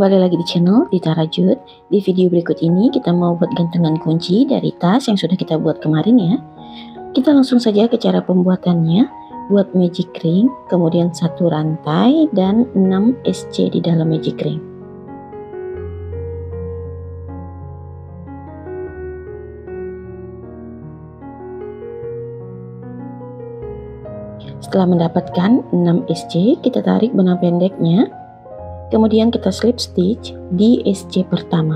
Kembali lagi di channel Dita Rajut. Di video berikut ini kita mau buat gantungan kunci dari tas yang sudah kita buat kemarin ya. Kita langsung saja ke cara pembuatannya. Buat magic ring, kemudian 1 rantai dan 6 SC di dalam magic ring. Setelah mendapatkan 6 SC, kita tarik benang pendeknya. Kemudian kita slip stitch di SC pertama.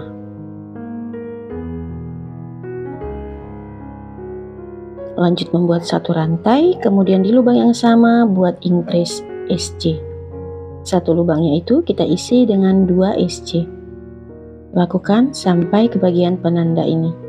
Lanjut membuat 1 rantai, kemudian di lubang yang sama buat increase SC. 1 lubangnya itu kita isi dengan 2 SC. Lakukan sampai ke bagian penanda ini.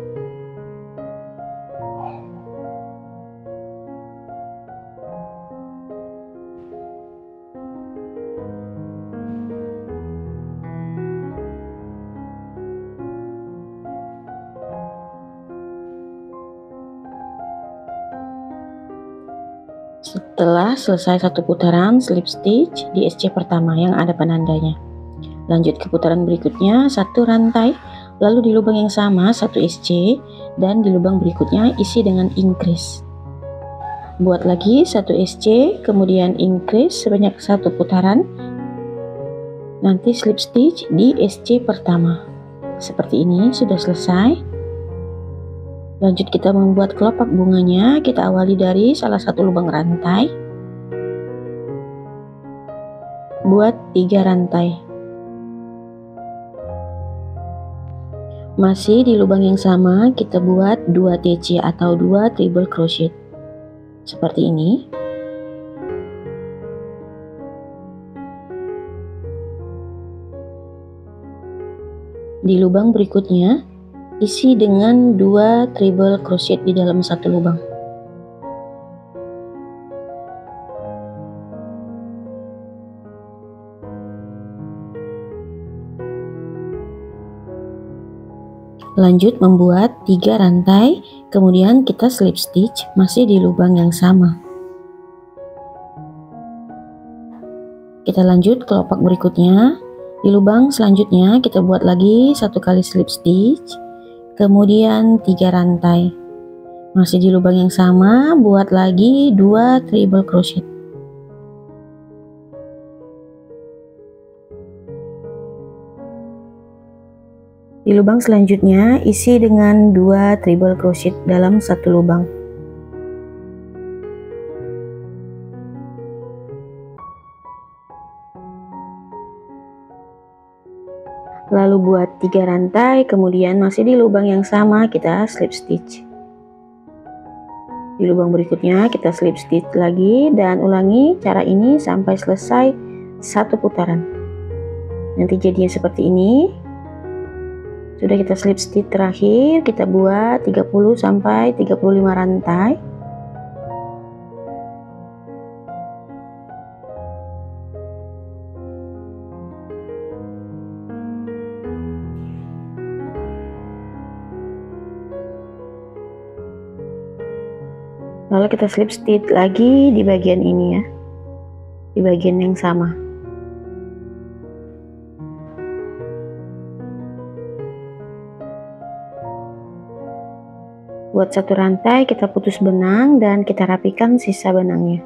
Setelah selesai 1 putaran, slip stitch di SC pertama yang ada penandanya. Lanjut ke putaran berikutnya, 1 rantai, lalu di lubang yang sama 1 SC, dan di lubang berikutnya isi dengan increase. Buat lagi 1 SC, kemudian increase sebanyak 1 putaran. Nanti slip stitch di SC pertama. Seperti ini, sudah selesai. Lanjut kita membuat kelopak bunganya. Kita awali dari salah satu lubang rantai. Buat 3 rantai. Masih di lubang yang sama, kita buat 2 TC atau 2 treble crochet. Seperti ini. Di lubang berikutnya, isi dengan 2 treble crochet di dalam 1 lubang. Lanjut membuat 3 rantai, kemudian kita slip stitch masih di lubang yang sama. Kita lanjut kelopak berikutnya. Di lubang selanjutnya kita buat lagi 1 kali slip stitch, kemudian 3 rantai. Masih di lubang yang sama, buat lagi 2 treble crochet. Di lubang selanjutnya isi dengan 2 treble crochet dalam 1 lubang. Lalu buat 3 rantai, kemudian masih di lubang yang sama kita slip stitch. Di lubang berikutnya kita slip stitch lagi dan ulangi cara ini sampai selesai 1 putaran. Nanti jadinya seperti ini. Sudah kita slip stitch terakhir, kita buat 30 sampai 35 rantai. Lalu kita slip stitch lagi di bagian ini ya, di bagian yang sama. Buat 1 rantai kita putus benang dan kita rapikan sisa benangnya.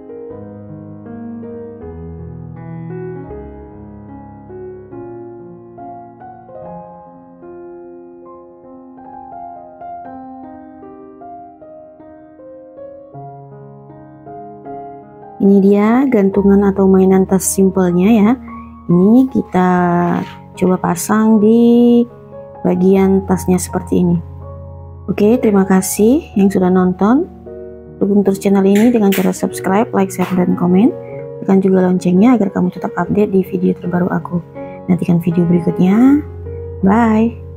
Ini dia gantungan atau mainan tas simpelnya ya. Ini kita coba pasang di bagian tasnya seperti ini. Oke, terima kasih yang sudah nonton. Dukung terus channel ini dengan cara subscribe, like, share, dan komen. Tekan juga loncengnya agar kamu tetap update di video terbaru aku. Nantikan video berikutnya. Bye.